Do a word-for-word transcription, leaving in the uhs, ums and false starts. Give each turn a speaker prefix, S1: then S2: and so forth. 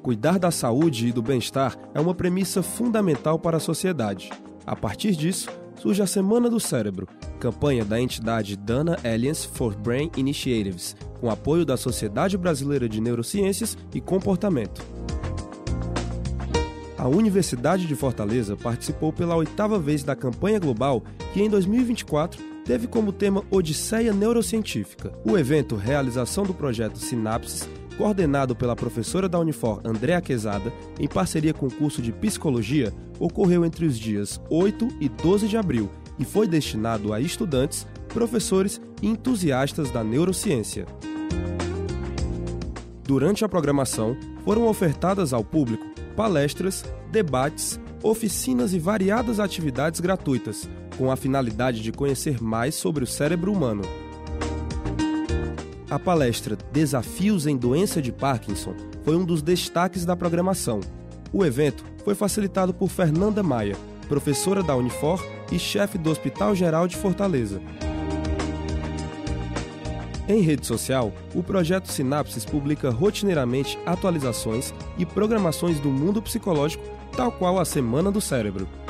S1: Cuidar da saúde e do bem-estar é uma premissa fundamental para a sociedade. A partir disso, surge a Semana do Cérebro, campanha da entidade Dana Alliance for Brain Initiatives, com apoio da Sociedade Brasileira de Neurociências e Comportamento. A Universidade de Fortaleza participou pela oitava vez da campanha global que, em dois mil e vinte e quatro, teve como tema Odisseia Neurocientífica. O evento, realização do projeto Sinapses, coordenado pela professora da Unifor, Andréa Quezada, em parceria com o curso de Psicologia, ocorreu entre os dias oito e doze de abril e foi destinado a estudantes, professores e entusiastas da neurociência. Durante a programação, foram ofertadas ao público palestras, debates, oficinas e variadas atividades gratuitas, com a finalidade de conhecer mais sobre o cérebro humano. A palestra Desafios em Doença de Parkinson foi um dos destaques da programação. O evento foi facilitado por Fernanda Maia, professora da Unifor e chefe do Hospital Geral de Fortaleza. Em rede social, o projeto Sinapses publica rotineiramente atualizações e programações do mundo psicológico, tal qual a Semana do Cérebro.